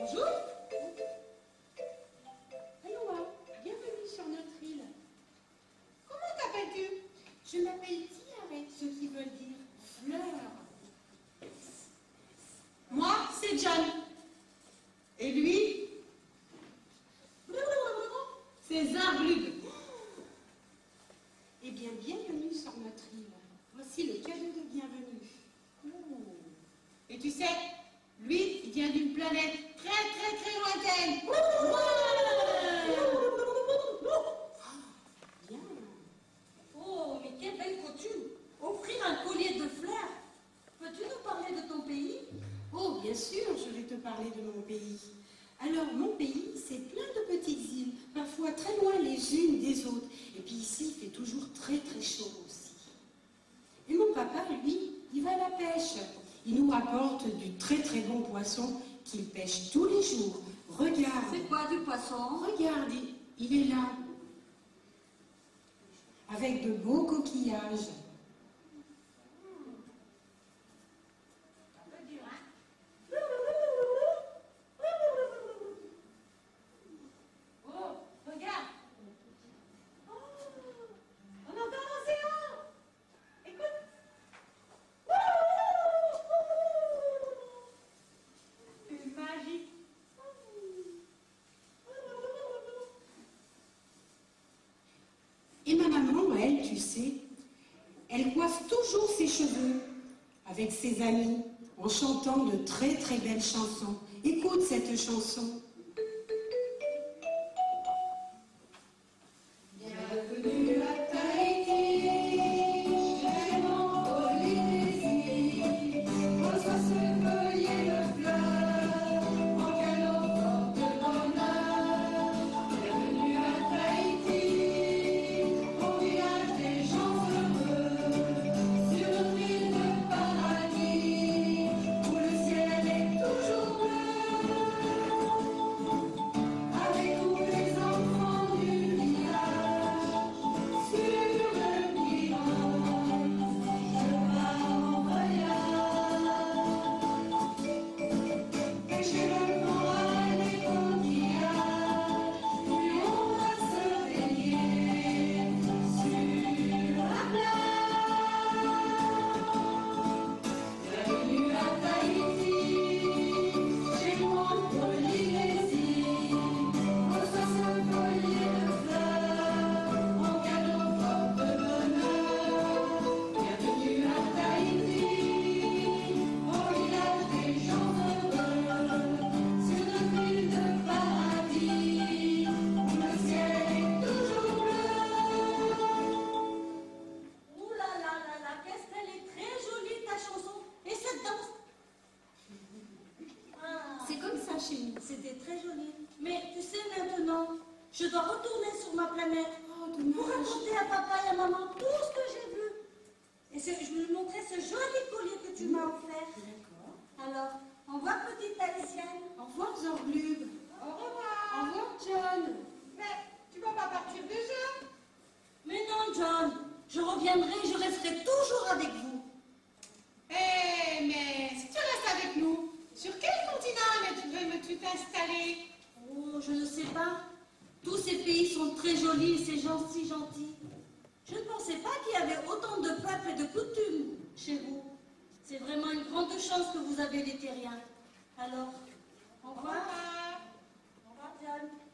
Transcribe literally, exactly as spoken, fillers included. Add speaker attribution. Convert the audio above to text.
Speaker 1: Bonjour. Aloha, bienvenue sur notre île. Comment t'appelles-tu? Je m'appelle Tiare, ce qui veut dire fleur. Moi, c'est John. Et lui, c'est Zarglub. Eh bien, bienvenue sur notre île. Voici le cadeau de bienvenue. Oh. Et tu sais, lui, il vient d'une planète très, très, très lointaine. Bien.
Speaker 2: Oh, mais quelle belle coutume! Offrir un collier de fleurs. Peux-tu nous parler de ton pays?
Speaker 1: Oh, bien sûr, je vais te parler de mon pays. Alors, mon pays, c'est plein de petites îles, parfois très loin les unes des autres. Et puis ici, il fait toujours très, très chaud aussi. Et mon papa, lui, il va à la pêche. Il nous apporte du très, très bon poisson qu'il pêche tous les jours. Regarde.
Speaker 2: C'est quoi du poisson?
Speaker 1: Regarde, il, il est là. Avec de beaux coquillages. Et ma maman, elle, tu sais, elle coiffe toujours ses cheveux avec ses amis en chantant de très très belles chansons. Écoute cette chanson. Bienvenue à Tahiti, chez mon Polynésie, reçois ce collier de fleurs, en cadeau porte bonheur. Bienvenue à Tahiti, au village des gens heureux, sur notre île de paradis, où le ciel est toujours bleu, avec tous les enfants du village, sur le Piron, je pars en voyage, pêcher le corail des coquillages, puis on va se baigner sur la plage. Bienvenue à Tahiti, chez moi en Polynésie, reçois ce collier de fleurs, en cadeau porte bonheur. Bienvenue à Tahiti, au village des gens heureux, sur notre île de paradis, où le ciel est toujours bleu.
Speaker 2: Ouh là là là là, qu'est-ce qu'elle est très jolie ta chanson! Et cette danse? Ah,
Speaker 1: C'est comme ça chez nous.
Speaker 2: c'était très joli. Mais tu sais maintenant, je dois retourner sur ma planète
Speaker 1: Oh,
Speaker 2: pour
Speaker 1: dommage.
Speaker 2: raconter à papa et à maman tout ce que j'ai vu. Et ce- je lui montrer ce joli collier que tu m'as offert.
Speaker 1: D'accord.
Speaker 2: Alors, au revoir petite Haïtienne.
Speaker 1: Au revoir, Zorglub.
Speaker 3: Au revoir.
Speaker 1: Au revoir, John.
Speaker 3: Mais tu vas pas partir déjà?
Speaker 2: Mais non, John, je reviendrai, je resterai toujours avec vous.
Speaker 3: Eh, mais si tu restes avec nous, sur quel continent veux-tu t'installer?
Speaker 2: Oh, je ne sais pas. Tous ces pays sont très jolis et ces gens si gentils. Je ne pensais pas qu'il y avait autant de peuples et de coutumes chez vous. C'est vraiment une grande chance que vous avez les terriens. Alors, au
Speaker 3: Au
Speaker 2: revoir.
Speaker 3: revoir.
Speaker 2: Au revoir, John.